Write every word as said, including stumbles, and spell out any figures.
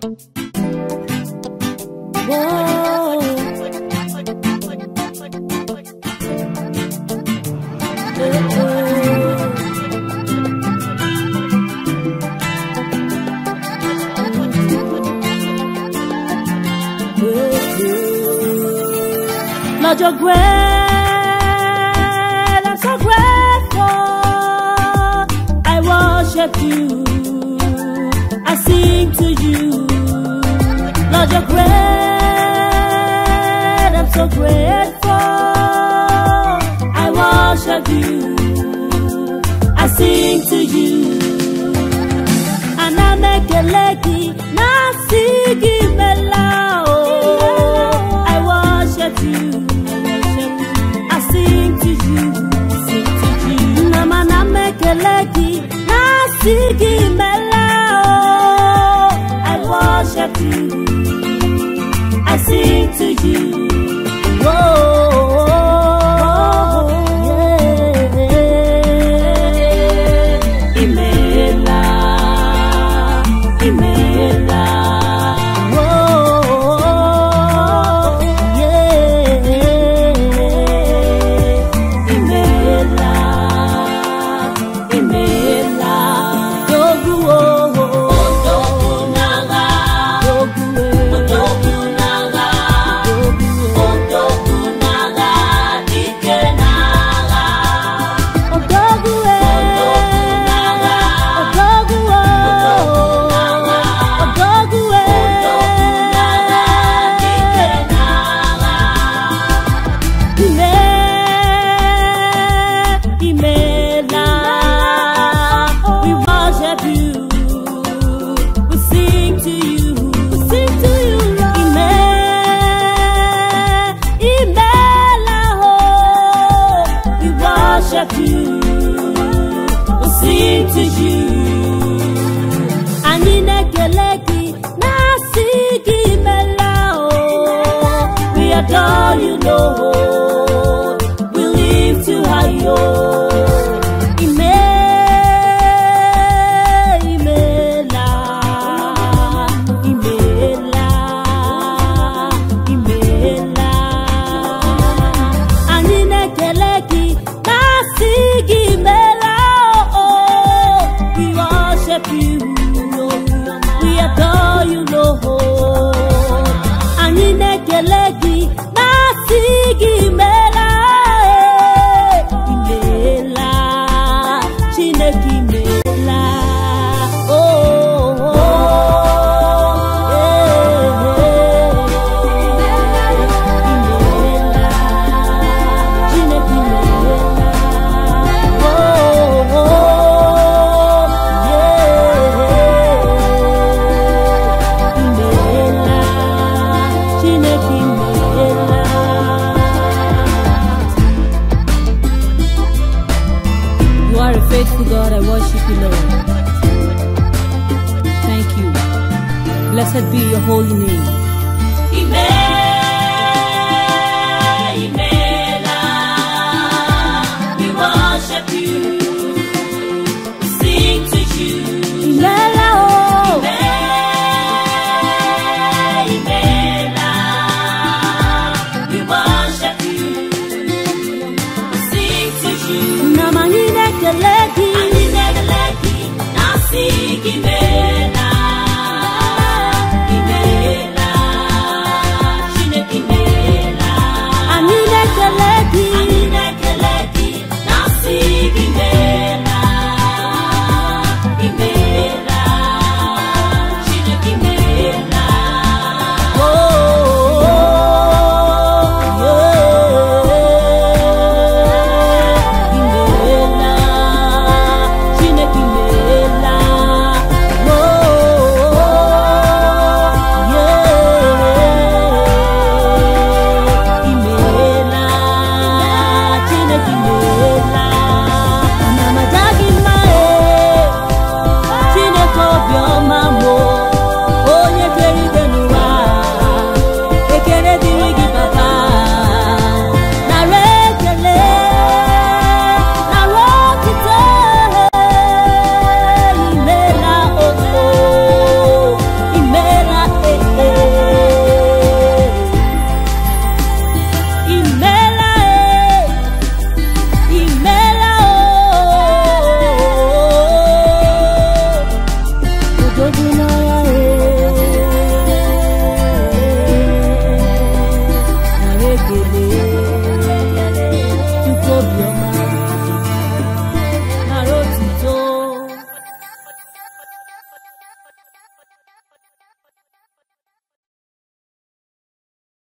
Whoa. Lord, you're great, I'm so grateful. I worship you, I sing to you. Lord, you're great, I'm so grateful. I worship you, I sing to you. And I make a lady, now sing IMELA. I worship you, I sing to you, sing to you. Namana make a lady, now sing IMELA. I worship you, I sing to you. Whoa, yeah. IMELA, IMELA. Whoa, yeah. IMELA, IMELA. Dogu, oh, Dogu naga, Dogu, Dogu naga, Dogu naga, Dike naga, Dogu, Dogu naga, Dogu, IMELA, we worship you, we sing to you, we sing to you, Lord. IMELA, oh, we worship you, we sing to you. Aninekeleki, na sing IMELA, oh, we adore you, Lord, we lift you high, oh. You are a faithful God, I worship you, Lord. Thank you. Blessed be your holy name. IMELA, we worship you, we sing to you. IMELA, oh. IMELA, we worship you, we sing to you. Namanine keleki, anine keleki, nasi kime.